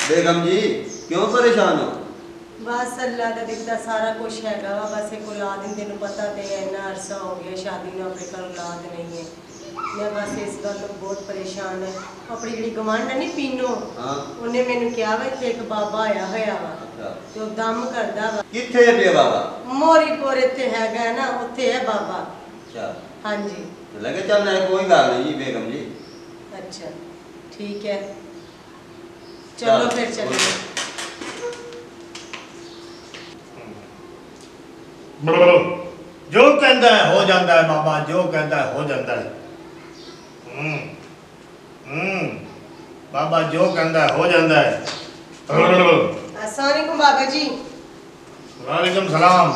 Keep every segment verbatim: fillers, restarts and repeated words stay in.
बेगम जी क्यों परेशान हो? बस अल्लाह का दिता सारा कुछ हैगा वा, बस एक औलाद ही तेन पता तो है, इन्ना अरसा हो गया शादी में अपने घर औलाद नहीं है। मैं बस इस गल तो बहुत परेशान है। अपनी जी गवांढ नहीं पीनो, उन्हें मैंने कहा वा कि एक बाबा आया होया वा तो दम करदा वा। किथे है पे बाबा? मोरीपुर इत्थे हैगा ना, उत्थे है बाबा। अच्छा हाँ जी लगे चलना है, कोई गल नहीं बेगम जी। अच्छा ठीक है चलो फिर चलिए। जो कहता है हो जाता है बाबा, जो कहता है हो जाता है। हम्म हम्म बाबा जो कहता है हो जाता है। अस्सलाम वालेकुम बाबा जी। वालेकुम सलाम।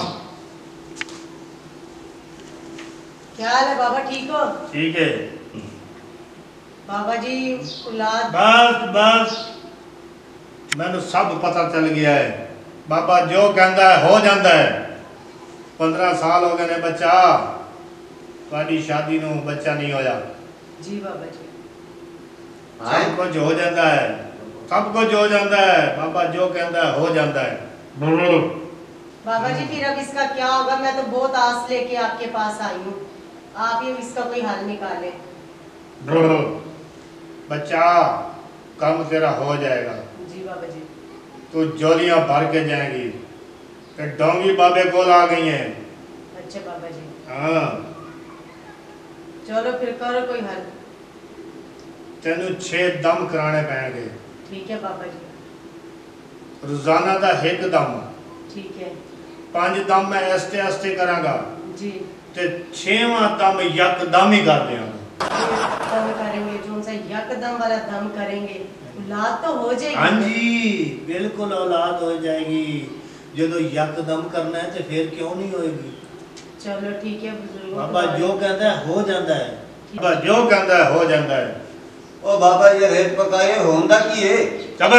क्या हाल है बाबा, ठीक हो? ठीक है बाबा जी औलाद बस बस मैंने सब पता चल गया है। बाबा जो कहता है हो जाता है। पंद्रह साल हो गए ने बच्चा, तुम्हारी शादी नू बच्चा नहीं होया। जी बाबा जी सब कुछ हो जाता है, सब कुछ हो जाता है। बाबा जो कहता है हो जाता है। बाबा जी फिर अब इसका क्या होगा? मैं तो बहुत आस लेके आपके पास आई हूँ, आप ये इसका कोई हल निकाले। बच्चा काम तेरा हो जाएगा। जी बाबा जी। तू जोलियां भर के जाएगी कि डोंगी बाबे को आ गई हैं। अच्छा बाबा जी। हाँ चलो फिर करो कोई हल। तेनू छे दम कराने पैणगे। ठीक है बाबा जी। रोजाना का एक दम। ठीक है। पांच दम मैं एस्ते एस्ते करांगा जी ते छेवां दम यकदम ही कर देंगा। दम करेंगे जो सा यकदम वाला दम करेंगे, औलाद तो हो जाएगी। हाँ जी बिल्कुल औलाद हो जाएगी। जो यकदम करना है तो फिर क्यों नहीं होएगी। चलो ठीक है बुजुर्गों। बाबा जो कहता है हो जाता है। बाबा जो कहता है हो जाता है। ओ बाबा ये रेत पकाए होंदा की है? चबे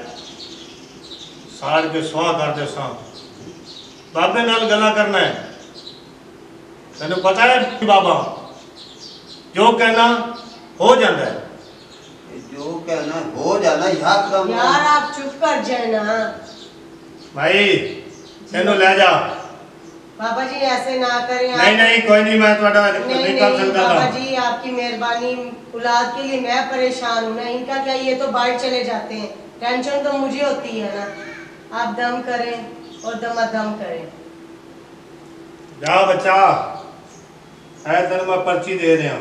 साड़ के सुहा कर दे सा। बाबे नाल गला करना है। तेन पता है बाबा जो कहना हो जाता है। जो कहना हो जाना यकदम। यार आप चुप कर जाए ना भाई, तेनू ले जा। बाबा जी ऐसे ना करें। नहीं नहीं कोई नहीं, मैं थोड़ा नहीं कर सकता था। बाबा जी आपकी मेहरबानी, औलाद के लिए मैं परेशान हूँ ना, इनका क्या, ये तो बाहर चले जाते हैं, टेंशन तो मुझे होती है ना। आप दम करें और दमादम करें। जा बच्चा, ऐ तेन मैं पर्ची दे रहा,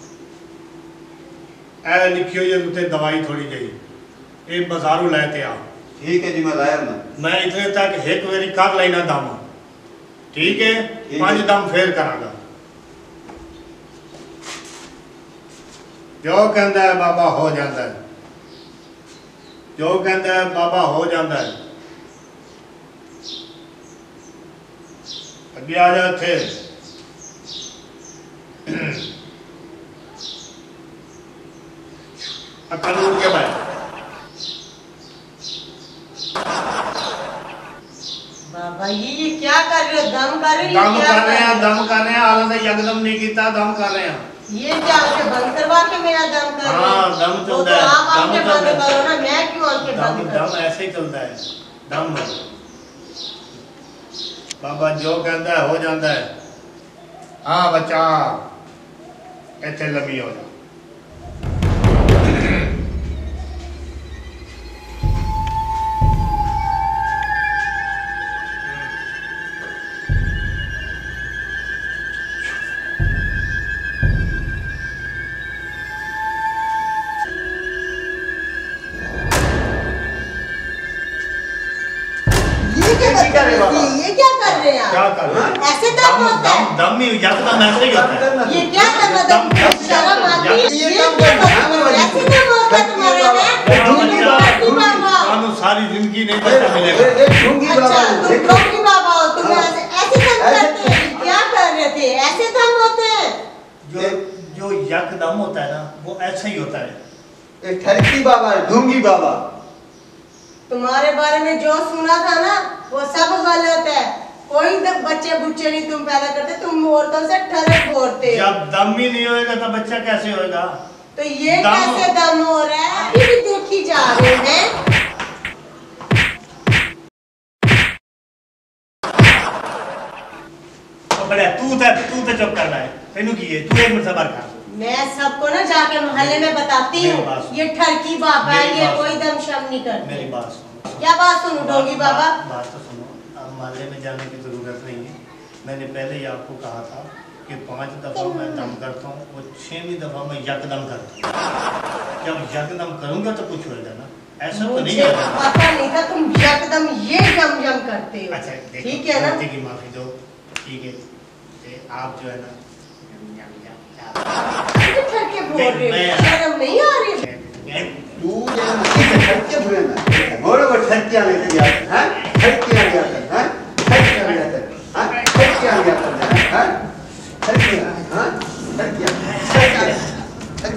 ऐ लिखी हुई है दवाई थोड़ी जी, ये बाजारू लैके आ। ठीक है जी मैं लाया ना। मैं इतने तक एक बारी कर लेना दम, ठीक है? पांच दम फिर करांगा। जो कहता है बाबा हो जाता है, जो कहता है बाबा हो जाता है। अगे आ जा थे। अकल उठ के बैठ। बाबा ये ये क्या कर रहे हो? दम कर रहे हो? दम कर रहे हैं, दम कर रहे हैं। आलम ने यकदम नहीं किया, दम कर रहे हैं। ये क्या आंखें बंद करवा के मेरा दम कर रहे हो? हाँ दम चलता है। आप दम आंखें चलता बंद है। करो ना, मैं क्यों आंखें दम बंद दम करूं? ऐसे ही चलता है। दम बाबा जो कहता है हो जाता है। हाँ बच्चा इतने लम्बी हो जा। ये क्या कर रहे हैं आप? क्या कर रहे हैं? ऐसे दम होता है? दम ही यकदम ऐसे ही होता है। ये क्या कर रहे हो? शर्म आती है? ये क्या कर रहे हो? ऐसे दम होता है तुम्हारे में? कानू सारी जिंदगी नहीं बच्चा मिलेगा। अच्छा तुम डोंगी बाबा हो, तुम ऐसे ऐसे दम करते हैं? क्या कर रहे थे? ऐसे दम होते हैं? जो जो यकदम होता है ना वो ऐसा ही होता है। एक ठरकी बाबा है, ढूंगी बाबा। तुम्हारे बारे में जो सुना था ना वो सब गलत है। कोई बच्चे बुच्चे नहीं तुम पैदा करते, तुम औरतों से ठरक बोलते। जब दम ही नहीं होएगा तो बच्चा कैसे होएगा? तो ये कैसे दम हो रहा है? अभी भी देखी जा रहे हैं। बड़ा तू तो तू तो चुप करना है तेनू की है तू एक मिनट सबर कर मैं सबको ना जाके मोहल्ले में बताती मेरी हूँ बात सुन। ये ठरकी बाबा है मेरी ये बात कोई सुन। दम शम नहीं करते। मेरी बात सुनो क्या बात सुनो डोगी बात- बाबा? बात बात तो सुनो अब मोहल्ले में जाने की जरूरत नहीं है मैंने पहले ही आपको कहा था कि पांच दफा मैं दम करता हूँ और छहवीं दफा मैं यकदम करता हूँ जब यकदम करूंगा तो कुछ होगा ना ऐसा तो नहीं मुझे होगा पता नहीं था तुम यकदम ये जम जम करते हो। अच्छा देखो, ठीक है ना? गलती की माफी दो ठीक है ते आप जो है ना ये ठरके बोल रहे हो मैं- शर्म नहीं आ रही? मैं- तू ये ठरके बुरे ना घोड़े को ठरकिया लेके गया हैं